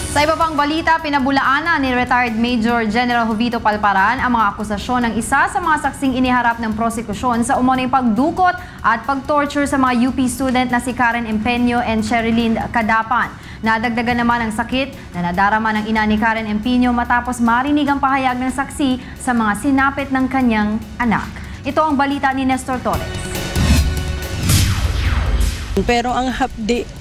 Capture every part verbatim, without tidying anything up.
Sa iba pang balita, pinabulaanan ni retired Major General Jovito Palparan ang mga akusasyon ng isa sa mga saksing iniharap ng prosekusyon sa umunang pagdukot at pagtorture sa mga U P student na si Karen Empeño and Sherilyn Cadapan. Nadagdagan naman ang sakit na nadarama ng ina ni Karen Empeño matapos marinig ang pahayag ng saksi sa mga sinapit ng kanyang anak. Ito ang balita ni Nestor Torres. Pero ang hapdi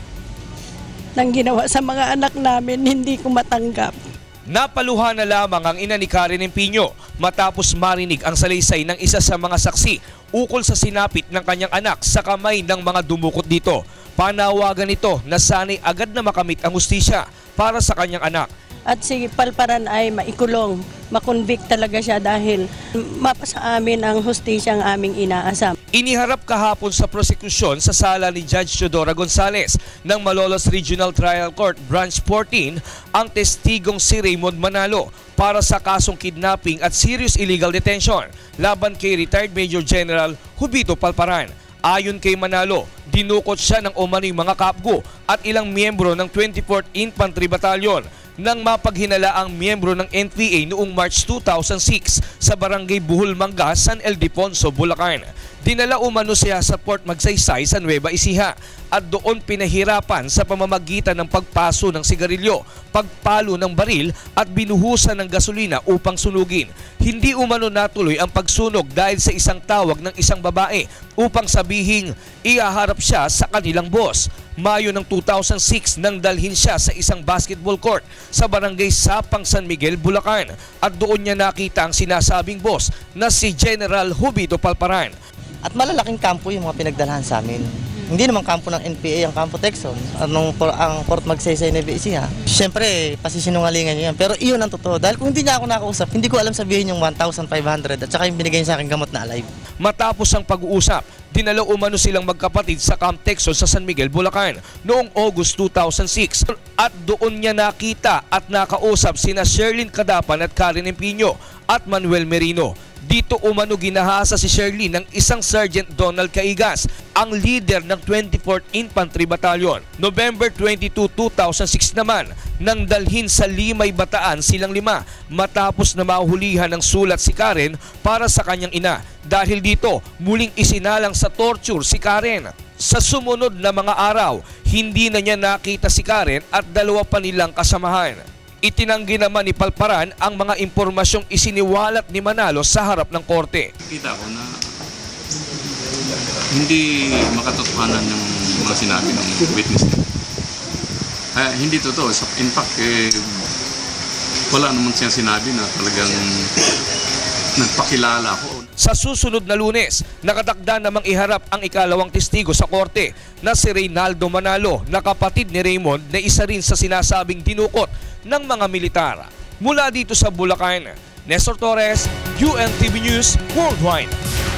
ng ginawa sa mga anak namin, hindi ko matanggap. Napaluha na lamang ang ina ni Karen Empeño matapos marinig ang salaysay ng isa sa mga saksi ukol sa sinapit ng kanyang anak sa kamay ng mga dumukot dito. Panawagan ito na sana'y agad na makamit ang hustisya para sa kanyang anak. At si Palparan ay maikulong, makonvict talaga siya dahil mapasa amin ang hustisya ang aming inaasam. Iniharap kahapon sa prosekusyon sa sala ni Judge Teodora Gonzales ng Malolos Regional Trial Court Branch fourteen ang testigong si Raymond Manalo para sa kasong kidnapping at serious illegal detention laban kay retired Major General Jovito Palparan. Ayon kay Manalo, dinukot siya ng umano'y mga kapgo at ilang miyembro ng twenty-fourth Infantry Battalion nang mapaghinala ang miyembro ng N P A noong March two thousand six sa Barangay Buhol Manga, San Ildefonso, Bulacan. Dinala umano siya sa Port Magsaysay sa Nueva Ecija at doon pinahirapan sa pamamagitan ng pagpaso ng sigarilyo, pagpalo ng baril at binuhusan ng gasolina upang sunugin. Hindi umano natuloy ang pagsunog dahil sa isang tawag ng isang babae upang sabihing iaharap siya sa kanilang boss. Mayo ng two thousand six nang dalhin siya sa isang basketball court sa Barangay Sapang, San Miguel, Bulacan at doon niya nakita ang sinasabing boss na si General Jovito Palparan. At malalaking kampo yung mga pinagdalhan sa amin. Hindi naman kampo ng N P A ang kampo Texon, anong ang Port Magsaysay Nueva Ecija. Siyempre, pasisinungalingan niya yan. Pero iyon ang totoo. Dahil kung hindi niya ako nakausap, hindi ko alam sabihin yung one thousand five hundred at saka yung binigay niya sa akin gamot na alive. Matapos ang pag-uusap, dinala umano silang magkapatid sa Camp Texon sa San Miguel, Bulacan noong August two thousand six at doon niya nakita at nakausap sina Sherilyn Cadapan at Karen Empeño at Manuel Merino. Dito umano ginahasa si Sherilyn ng isang Sergeant Donald Caigas, ang leader ng twenty-fourth Infantry Battalion. November twenty-second, two thousand six naman, nang dalhin sa Limay, Bataan silang lima matapos na mahulihan ng sulat si Karen para sa kanyang ina. Dahil dito, muling isinalang sa torture si Karen. Sa sumunod na mga araw, hindi na niya nakita si Karen at dalawa pa nilang kasamahan. Itinanggi naman ni Palparan ang mga impormasyong isiniwalat ni Manalo sa harap ng korte. Kita ko na hindi makatotohanan yung mga sinabi ng witness. Kaya hindi totoo. In fact, eh, wala naman siyang sinabi na talagang nagpakilala ko. Sa susunod na Lunes, nakatakda namang iharap ang ikalawang testigo sa korte na si Reynaldo Manalo, na kapatid ni Raymond na isa rin sa sinasabing dinukot ng mga militar. Mula dito sa Bulacan, Nestor Torres, U N T V News Worldwide.